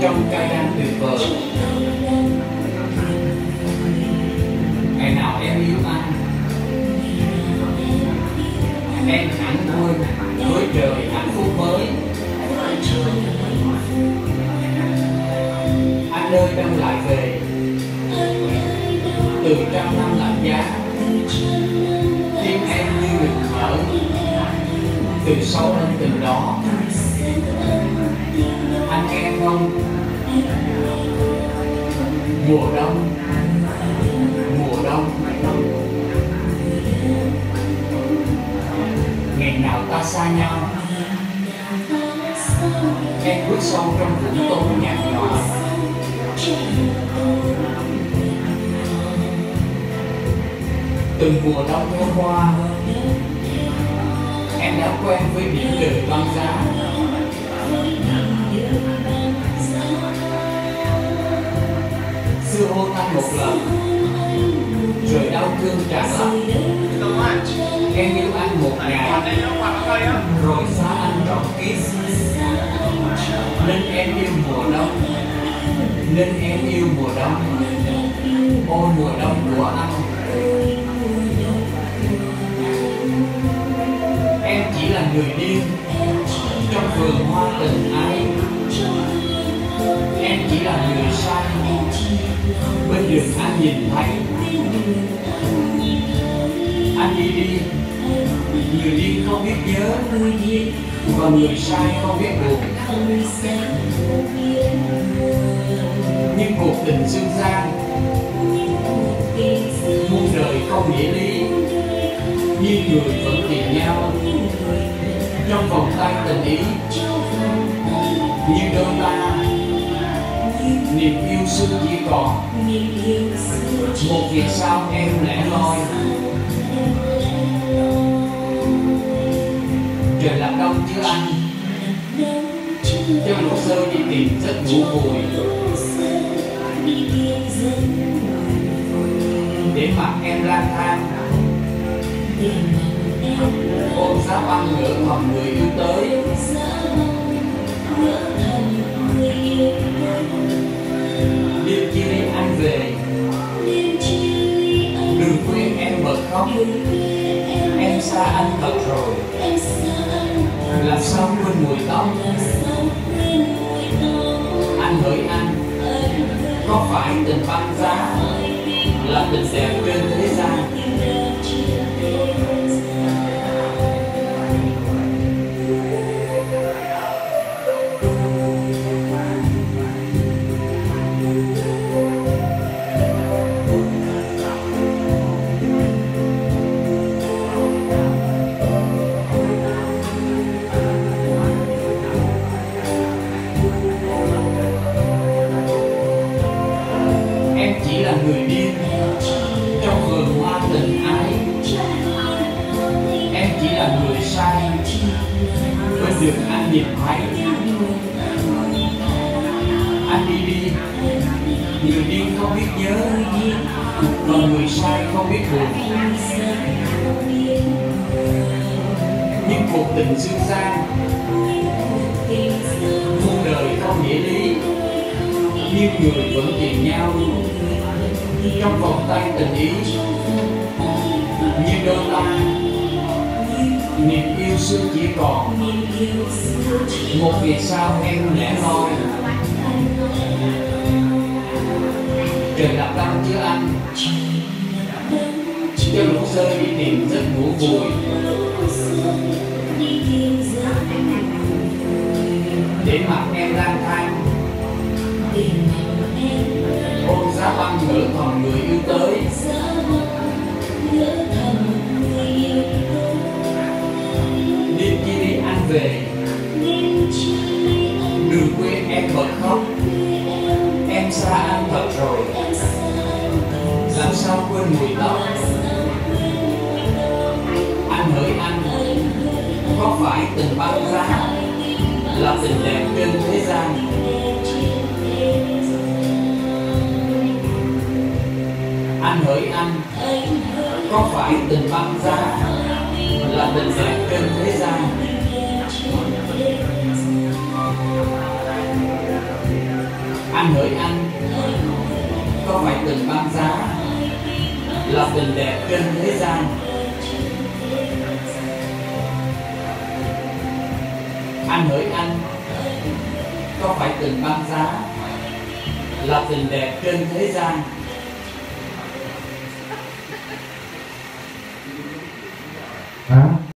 trong cây đang tuyệt vời. Ngày nào em yêu anh, em hẳn vui với trời hạnh phúc mới. Anh ơi đâu lại về, từ trăm năm lạnh giá, tim em như được mở từ sâu ân tình đó. Anh nghe không? Mùa đông, mùa đông, ngày nào ta xa nhau, em bước sâu trong vũng tối nhạt nhòa. Từng mùa đông trôi qua, em đã quen với biển đời băng giá. Xưa hôn anh một lần, rồi đau thương trả lấp. Em yêu anh một ngày, rồi xa anh trọn kiếp. Nên em yêu mùa đông, nên em yêu mùa đông. Ôi mùa đông của anh, em chỉ là người điên trong vườn hoa tình ấy. Em chỉ là người sai bên đường anh nhìn thấy. Anh đi đi, người điên không biết nhớ, còn người sai không biết buồn. Nhưng cuộc tình dương gian, muôn đời không nghĩa lý, nhưng người vẫn tìm nhau trong vòng tay tình ý. Như đôi ta, niềm yêu xưa chỉ còn một việc sao em lẻ loi. Trời làm đông chứ anh, cho lũ sơ đi tìm giấc ngủ vùi, để mặc em lang thang ôm giá băng ngỡ thầm người yêu tới. Đêm chia ly anh về, đừng quên em bật khóc. Em xa anh thật rồi, làm sao quên mùi tóc. Anh hỡi anh, có phải tình băng giá là tình đẹp trên thế gian? Người điên trong vườn hoa tình ái. Em chỉ là người sai bên đường anh nhìn thấy. Anh đi đi, người điên không biết nhớ, còn người sai không biết buồn. Nhưng cuộc tình dương gian, muôn đời không nghĩa lý, nhưng người vẫn tìm nhau trong vòng tay tình ý. Như đôi ta, niềm yêu xưa chỉ còn một vì sao em lẻ loi. Trời lập đông chứ anh, cho lũ rơi đi tìm giấc ngủ vùi, để mặc em lang thang ôm giá băng ngỡ thầm người yêu tới. Đêm chia ly anh về, đừng quên em bật khóc. Em xa anh thật rồi, làm sao quên mùi tóc. Anh hỡi anh, có phải tình băng giá là tình đẹp trên thế gian? Anh hỡi anh, có phải tình băng giá là tình đẹp trên thế gian? hỡi anh, có phải từng băng giá là tình đẹp trên thế gian? Anh hỡi anh, có phải từng băng giá là tình đẹp trên thế gian?